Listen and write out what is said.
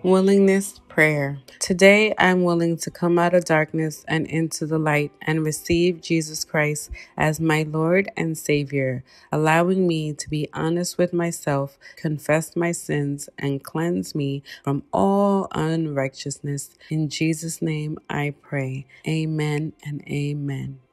Willingness prayer. Today, I'm willing to come out of darkness and into the light and receive Jesus Christ as my Lord and Savior, allowing me to be honest with myself, confess my sins, and cleanse me from all unrighteousness. In Jesus' name I pray. Amen and amen.